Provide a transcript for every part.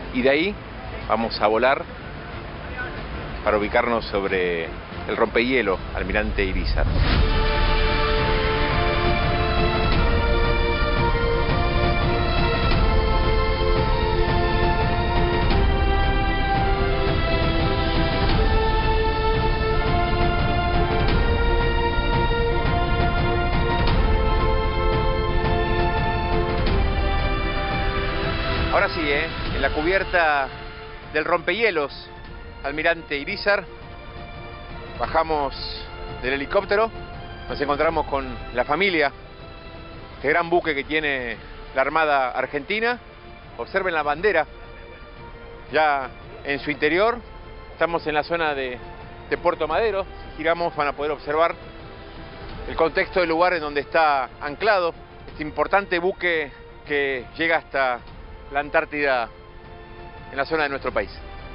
y de ahí vamos a volar para ubicarnos sobre el rompehielo Almirante Irízar. Ahora sí, en la cubierta del rompehielos Almirante Irízar, bajamos del helicóptero, nos encontramos con la familia, este gran buque que tiene la Armada Argentina. Observen la bandera ya en su interior. Estamos en la zona de Puerto Madero. Si giramos van a poder observar el contexto del lugar en donde está anclado este importante buque que llega hasta la Antártida en la zona de nuestro país.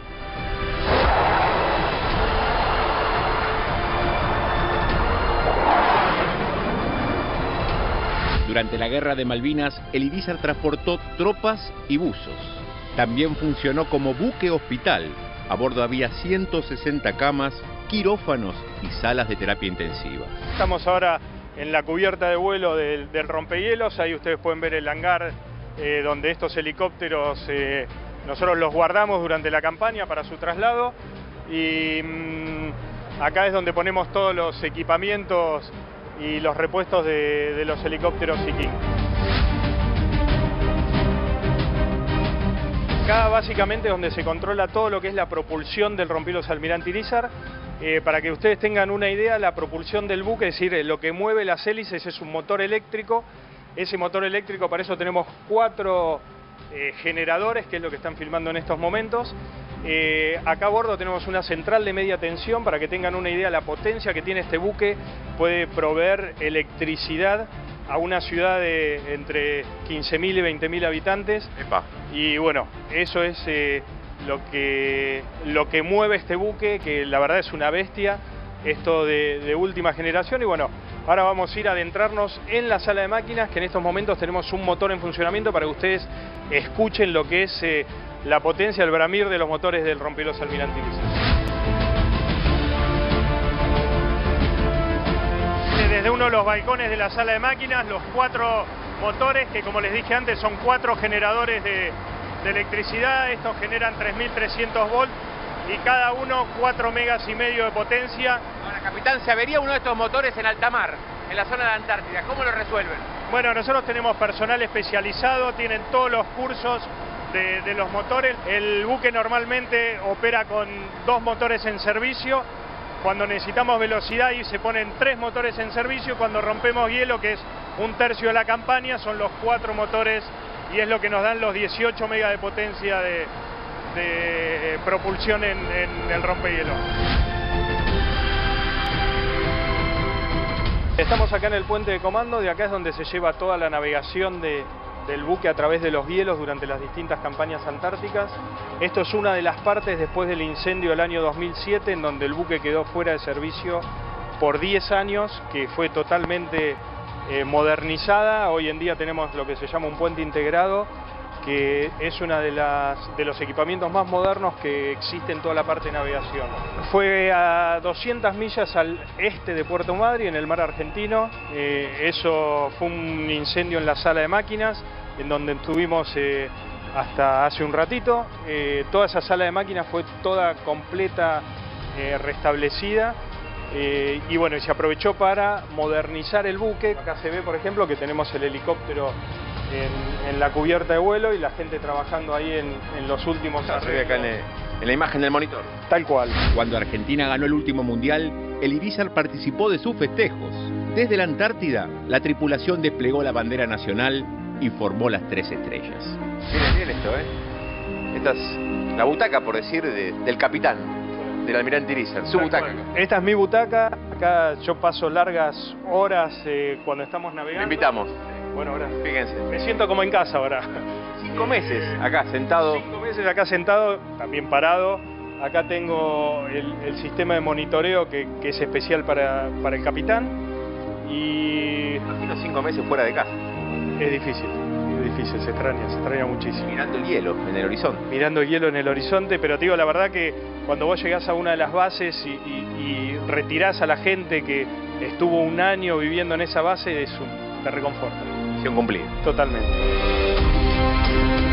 Durante la Guerra de Malvinas, el Irízar transportó tropas y buzos. También funcionó como buque hospital. A bordo había 160 camas, quirófanos y salas de terapia intensiva. Estamos ahora en la cubierta de vuelo del rompehielos. Ahí ustedes pueden ver el hangar donde estos helicópteros nosotros los guardamos durante la campaña para su traslado. Y acá es donde ponemos todos los equipamientos y los repuestos de los helicópteros Sea King. Acá básicamente es donde se controla todo lo que es la propulsión del rompehielos Almirante Irízar. Para que ustedes tengan una idea, la propulsión del buque, es decir, lo que mueve las hélices es un motor eléctrico. Ese motor eléctrico, para eso tenemos 4 generadores, que es lo que están filmando en estos momentos. Acá a bordo tenemos una central de media tensión. Para que tengan una idea, la potencia que tiene este buque puede proveer electricidad a una ciudad de entre 15.000 y 20.000 habitantes. Epa. Y bueno, eso es lo que mueve este buque, que la verdad es una bestia, esto de última generación. Y bueno, ahora vamos a ir a adentrarnos en la sala de máquinas, que en estos momentos tenemos un motor en funcionamiento para que ustedes escuchen lo que es la potencia, el bramir de los motores del rompehielos Almirante Irízar. Desde uno de los balcones de la sala de máquinas, los 4 motores, que como les dije antes son 4 generadores de electricidad. Estos generan 3.300 volts y cada uno 4,5 megas de potencia. Ahora, capitán, se avería uno de estos motores en alta mar, en la zona de la Antártida. ¿Cómo lo resuelven? Bueno, nosotros tenemos personal especializado, tienen todos los cursos de los motores. El buque normalmente opera con 2 motores en servicio. Cuando necesitamos velocidad y se ponen 3 motores en servicio. Cuando rompemos hielo, que es 1/3 de la campaña, son los 4 motores y es lo que nos dan los 18 megas de potencia de propulsión en el rompehielo. Estamos acá en el puente de comando. De acá es donde se lleva toda la navegación del buque a través de los hielos durante las distintas campañas antárticas. Esto es una de las partes después del incendio del año 2007, en donde el buque quedó fuera de servicio por 10 años, que fue totalmente modernizada. Hoy en día tenemos lo que se llama un puente integrado, que es una de los equipamientos más modernos que existe en toda la parte de navegación. Fue a 200 millas al este de Puerto Madryn, en el mar argentino. Eso fue un incendio en la sala de máquinas, en donde estuvimos hasta hace un ratito. Toda esa sala de máquinas fue toda completa, restablecida. Y bueno, se aprovechó para modernizar el buque. Acá se ve, por ejemplo, que tenemos el helicóptero en la cubierta de vuelo y la gente trabajando ahí en los últimos Se ve acá en la imagen del monitor. Tal cual. Cuando Argentina ganó el último mundial, el Irízar participó de sus festejos. Desde la Antártida, la tripulación desplegó la bandera nacional y formó las 3 estrellas. Miren bien esto, Esta es la butaca, por decir, del capitán, del Almirante Irízar, su butaca. Esta es mi butaca. Acá yo paso largas horas cuando estamos navegando. Le invitamos. Bueno, ahora Fíjense. me siento como en casa ahora. 5 meses acá sentado. 5 meses acá sentado, también parado. Acá tengo el sistema de monitoreo que es especial para el capitán. Y Imagino 5 meses fuera de casa. es difícil, es difícil. Sí, se extraña muchísimo. Mirando el hielo en el horizonte. Mirando el hielo en el horizonte, pero te digo, la verdad que cuando vos llegás a una de las bases y retirás a la gente que estuvo un año viviendo en esa base, te reconforta. Misión cumplida. Totalmente.